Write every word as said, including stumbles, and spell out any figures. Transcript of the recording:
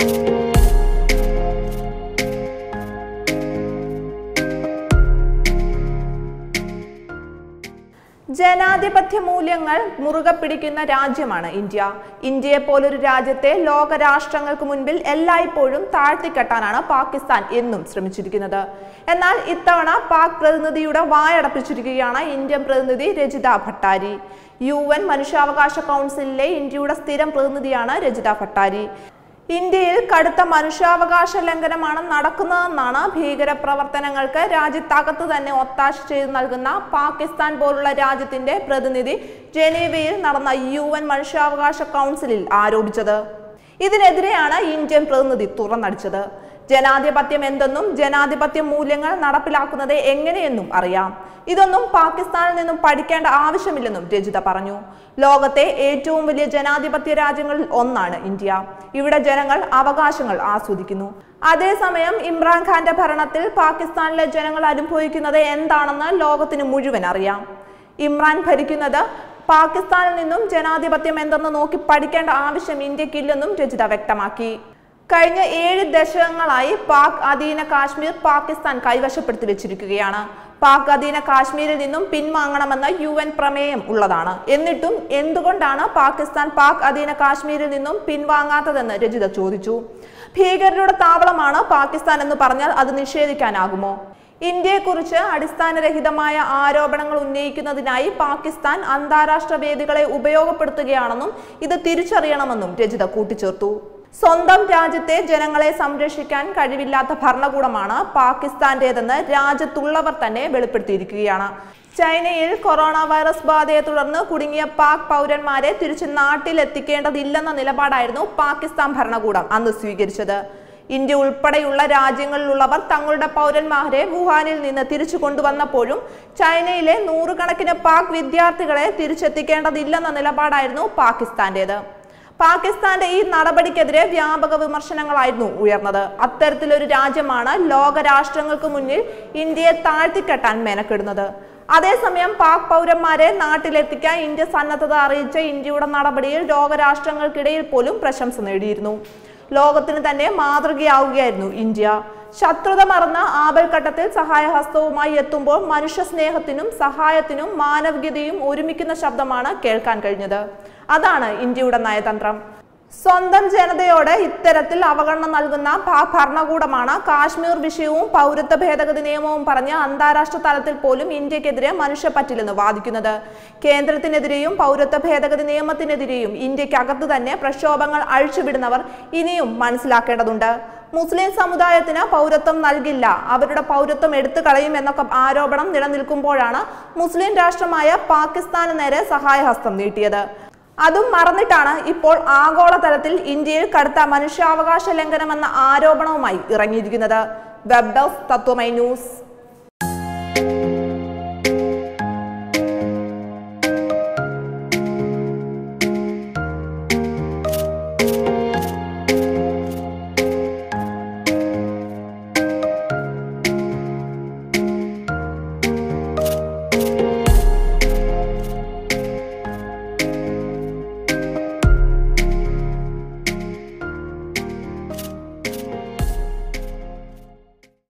ജനാധിപത്യ മൂല്യങ്ങൾ മുറുകെ പിടിക്കുന്ന രാജ്യമാണ് ഇന്ത്യ. ഇന്ത്യയെ പോലൊരു രാജ്യത്തെ ലോകരാഷ്ട്രങ്ങൾക്ക് മുൻപിൽ എല്ലായ്പ്പോഴും താഴ്ത്തിക്കെട്ടാനാണ് പാകിസ്ഥാൻ എന്നും ശ്രമിച്ചിരിക്കുന്നത്. എന്നാൽ ഇത്തവണ പാക് പ്രതിനിധിയുടെ വായടപ്പിച്ചിരിക്കുകയാണ് ഇന്ത്യൻ പ്രതിനിധി രജിത ഭട്ടാരി. യു എൻ മനുഷ്യാവകാശ കൗൺസിലിലെ ഇന്ത്യയുടെ സ്ഥിരം പ്രതിനിധിയാണ് രജിത ഭട്ടാരി. ഇന്ത്യയിൽ കടുത്ത മനുഷ്യാവകാശ ലംഘനമാണ് നടക്കുന്നതെന്നാണ് ഭീകര പ്രവർത്തനങ്ങൾക്ക് രാജ്യത്തകത്ത് തന്നെ ഒത്താശ ചെയ്ത് നൽകുന്ന പാകിസ്ഥാൻ പോലുള്ള രാജ്യത്തിന്റെ പ്രതിനിധി ജനീവയിൽ നടന്ന യു എൻ മനുഷ്യാവകാശ കൗൺസിലിൽ ആരോപിച്ചത്. ഇതിനെതിരെയാണ് ഇന്ത്യൻ പ്രതിനിധി തുറന്നടിച്ചത്. ജനാധിപത്യം എന്തെന്നും ജനാധിപത്യ മൂല്യങ്ങൾ നടപ്പിലാക്കുന്നത് എങ്ങനെയെന്നും അറിയാം. ഇതൊന്നും പാകിസ്ഥാനിൽ നിന്നും പഠിക്കേണ്ട ആവശ്യമില്ലെന്നും രജിത പറഞ്ഞു. ലോകത്തെ ഏറ്റവും വലിയ ജനാധിപത്യ രാജ്യങ്ങളിൽ ഒന്നാണ് ഇന്ത്യ. ഇവിടെ ജനങ്ങൾ അവകാശങ്ങൾ ആസ്വദിക്കുന്നു. അതേസമയം ഇമ്രാൻഖാന്റെ ഭരണത്തിൽ പാകിസ്ഥാനിലെ ജനങ്ങൾ അനുഭവിക്കുന്നത് എന്താണെന്ന് ലോകത്തിന് മുഴുവൻ അറിയാം. ഇമ്രാൻ ഭരിക്കുന്നത് പാകിസ്ഥാനിൽ നിന്നും ജനാധിപത്യം എന്തെന്ന് നോക്കി പഠിക്കേണ്ട ആവശ്യം ഇന്ത്യക്കില്ലെന്നും രജിത വ്യക്തമാക്കി. കഴിഞ്ഞ ഏഴ് ദശകങ്ങളായി പാക് അധീന കാശ്മീർ പാകിസ്ഥാൻ കൈവശപ്പെടുത്തി വെച്ചിരിക്കുകയാണ്. പാക് അധീന കാശ്മീരിൽ നിന്നും പിൻവാങ്ങണമെന്ന യു എൻ പ്രമേയം ഉള്ളതാണ്. എന്നിട്ടും എന്തുകൊണ്ടാണ് പാകിസ്ഥാൻ പാക് അധീന കാശ്മീരിൽ നിന്നും പിൻവാങ്ങാത്തതെന്ന് രജിത ചോദിച്ചു. ഭീകരരുടെ താവളമാണ് പാകിസ്ഥാൻ എന്ന് പറഞ്ഞാൽ അത് നിഷേധിക്കാനാകുമോ? ഇന്ത്യയെക്കുറിച്ച് അടിസ്ഥാനരഹിതമായ ആരോപണങ്ങൾ ഉന്നയിക്കുന്നതിനായി പാകിസ്ഥാൻ അന്താരാഷ്ട്ര വേദികളെ ഉപയോഗപ്പെടുത്തുകയാണെന്നും ഇത് തിരിച്ചറിയണമെന്നും രജിത കൂട്ടിച്ചേർത്തു. സ്വന്തം രാജ്യത്തെ ജനങ്ങളെ സംരക്ഷിക്കാൻ കഴിവില്ലാത്ത ഭരണകൂടമാണ് പാകിസ്ഥാന്റേതെന്ന് രാജ്യത്തുള്ളവർ തന്നെ വെളിപ്പെടുത്തിയിരിക്കുകയാണ്. ചൈനയിൽ കൊറോണ വൈറസ് ബാധയെ തുടർന്ന് കുടുങ്ങിയ പാക് പൗരന്മാരെ തിരിച്ചു നാട്ടിലെത്തിക്കേണ്ടതില്ലെന്ന നിലപാടായിരുന്നു പാകിസ്ഥാൻ ഭരണകൂടം അന്ന് സ്വീകരിച്ചത്. ഇന്ത്യ ഉൾപ്പെടെയുള്ള രാജ്യങ്ങളിലുള്ളവർ തങ്ങളുടെ പൗരന്മാരെ വുഹാനിൽ നിന്ന് തിരിച്ചു കൊണ്ടുവന്നപ്പോഴും ചൈനയിലെ നൂറുകണക്കിന് പാക് വിദ്യാർത്ഥികളെ തിരിച്ചെത്തിക്കേണ്ടതില്ലെന്ന നിലപാടായിരുന്നു പാകിസ്ഥാന്റേത്. പാകിസ്ഥാന്റെ ഈ നടപടിക്കെതിരെ വ്യാപക വിമർശനങ്ങളായിരുന്നു ഉയർന്നത്. അത്തരത്തിലൊരു രാജ്യമാണ് ലോകരാഷ്ട്രങ്ങൾക്ക് മുന്നിൽ ഇന്ത്യയെ താഴ്ത്തിക്കെട്ടാൻ മെനക്കെടുന്നത്. അതേസമയം പാക് പൗരന്മാരെ നാട്ടിലെത്തിക്കാൻ ഇന്ത്യ സന്നദ്ധത അറിയിച്ച ഇന്ത്യയുടെ നടപടിയിൽ ലോകരാഷ്ട്രങ്ങൾക്കിടയിൽ പോലും പ്രശംസ നേടിയിരുന്നു. ലോകത്തിന് തന്നെ മാതൃകയാവുകയായിരുന്നു ഇന്ത്യ. ശത്രുത മറന്ന ആപൽഘട്ടത്തിൽ സഹായഹസ്തവുമായി എത്തുമ്പോൾ മനുഷ്യ സ്നേഹത്തിനും സഹായത്തിനും മാനവികതയും ഒരുമിക്കുന്ന ശബ്ദമാണ് കേൾക്കാൻ കഴിഞ്ഞത്. അതാണ് ഇന്ത്യയുടെ നയതന്ത്രം. സ്വന്തം ജനതയോട് ഇത്തരത്തിൽ അവഗണന നൽകുന്ന ഭരണകൂടമാണ് കാശ്മീർ വിഷയവും പൗരത്വ ഭേദഗതി നിയമവും പറഞ്ഞ് അന്താരാഷ്ട്ര തലത്തിൽ പോലും ഇന്ത്യക്കെതിരെ മനുഷ്യപ്പറ്റില്ലെന്ന് വാദിക്കുന്നത്. കേന്ദ്രത്തിനെതിരെയും പൗരത്വ ഭേദഗതി നിയമത്തിനെതിരെയും ഇന്ത്യക്കകത്ത് തന്നെ പ്രക്ഷോഭങ്ങൾ അഴിച്ചുവിടുന്നവർ ഇനിയും മനസ്സിലാക്കേണ്ടതുണ്ട്. മുസ്ലിം സമുദായത്തിന് പൗരത്വം നൽകില്ല, അവരുടെ പൗരത്വം എടുത്തു കളയും എന്നൊക്കെ ആരോപണം നിലനിൽക്കുമ്പോഴാണ് മുസ്ലിം രാഷ്ട്രമായ പാകിസ്ഥാന് നേരെ സഹായഹസ്തം നീട്ടിയത്. അതും മറന്നിട്ടാണ് ഇപ്പോൾ ആഗോളതലത്തിൽ ഇന്ത്യയിൽ കടുത്ത മനുഷ്യാവകാശ ലംഘനമെന്ന ആരോപണവുമായി ഇറങ്ങിയിരിക്കുന്നത്. Web desk Tatwamayi news.